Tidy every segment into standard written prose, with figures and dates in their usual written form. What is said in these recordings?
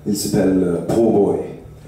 Il s'appelle Pro Boy.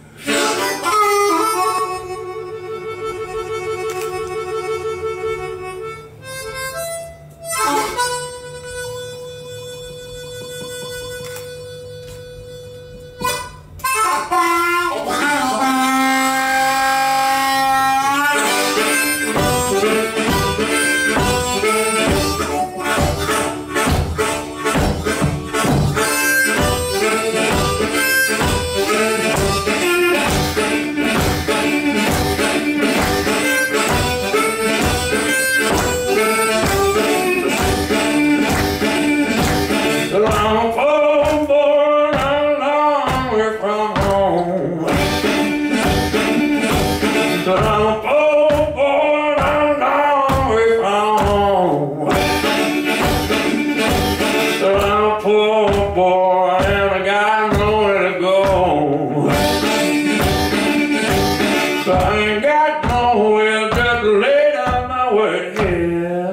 I ain't got nowhere, just lay down my work here.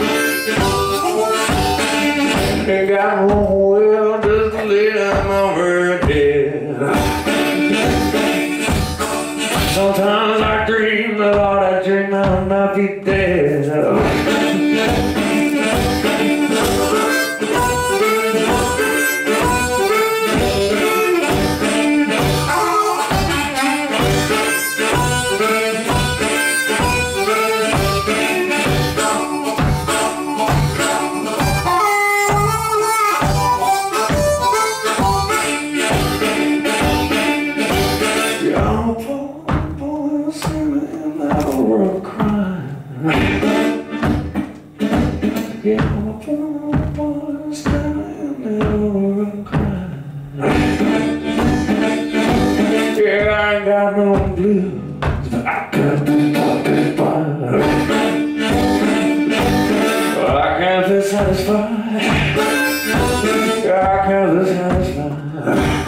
Ain't got nowhere, just lay down my work here. Sometimes I dream that all I dream I'll not be dead. Yeah, I'm a poor boy standing in the road crying. Yeah, I ain't got no blues, but I got no fire. I can't be satisfied. I can't be satisfied.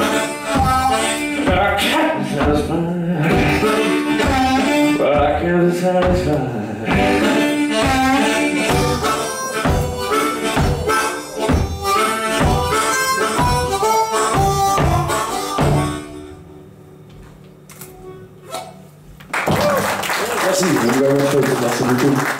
I can't be satisfied. But I can't be satisfied. Merci, merci beaucoup.